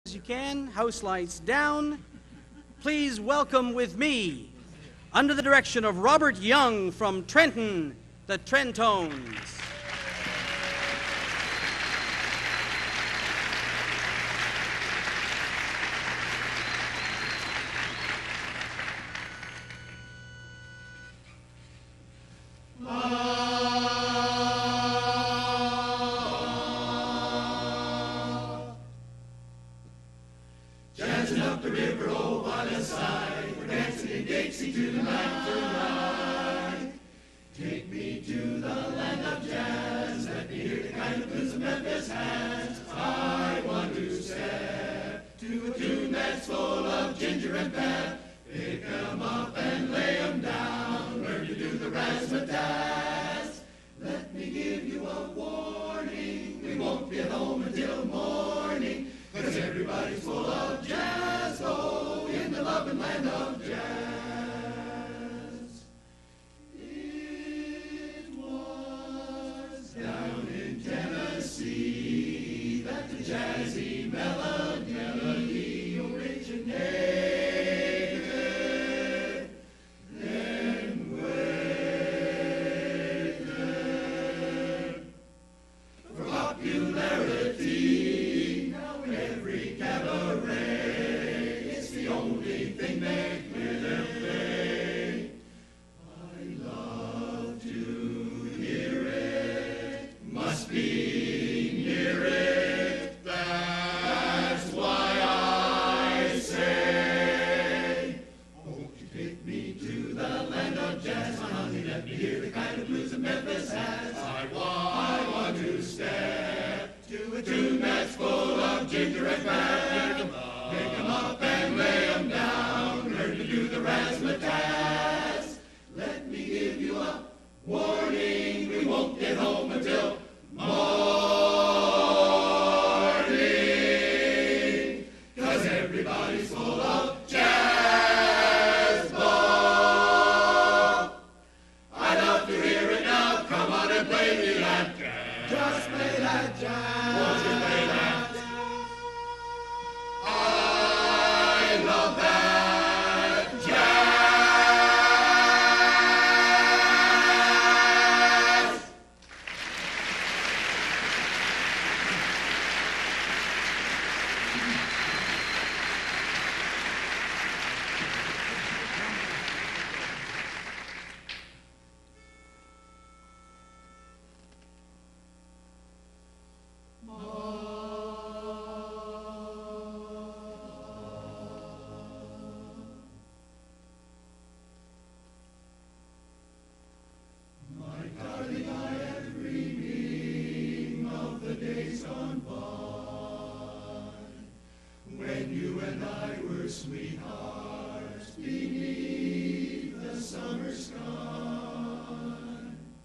You can, house lights down. Please welcome with me, under the direction of Robert Young from Trenton, the Trentones. Dancing up the river, oh, what a sight. We're dancing in Dixie to the mountain ride. Take me to the land of jazz. Let me hear the kind of blues that Memphis has. I want to step to a tune that's full of ginger and pep. Pick 'em up and lay 'em down. Learn to do the razzmatazz. Let me give you a warning. We won't get home until morning. 'Cause everybody's full of jazz, oh, in the loving land of jazz. It was down in Tennessee that the jazzy melody originated, then waited for popularity. Every cabaret, it's the only thing they play. I love to hear it, must be near it. That's why I say, won't you take me to the land of jazz? Honey, let me hear the kind of blues that Memphis has. I want to step to a tune that's full of ginger and pep. Pick 'em up and lay 'em down. Learn to do the razzmatazz. Let me give you a warning. We won't get home until morning. 'Cause everybody's full of jazz ball. I love to hear it now. Come on and play me that jazz. Just play that jazz. Won't you play that? I love that jazz. When you and I were sweethearts beneath the summer sky,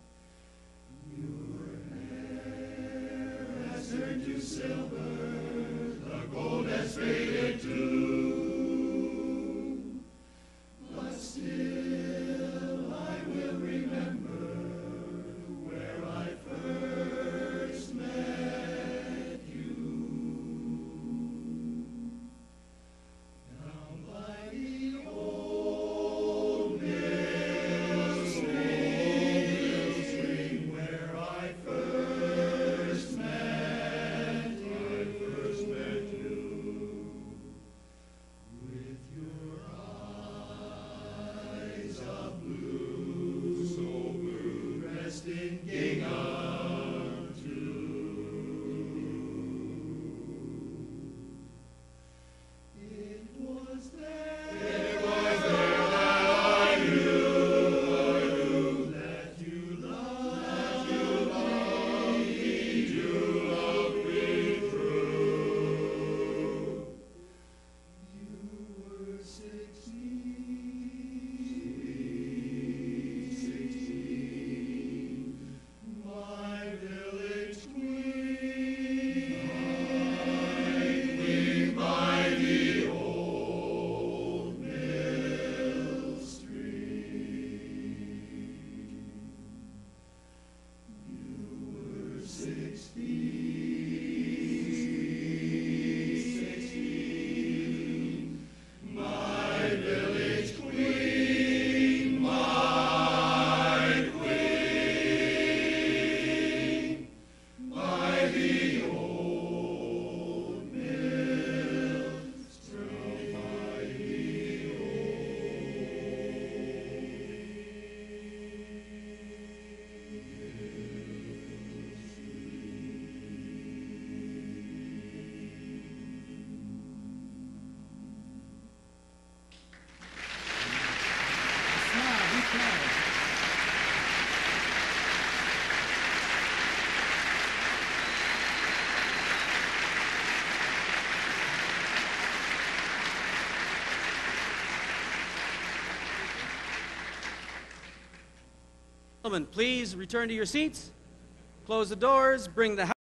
your hair has turned to silver, the gold has faded too, but still I will remember where I first met you. Down by the old mill stream where I first met you. gentlemen, please return to your seats, close the doors, bring the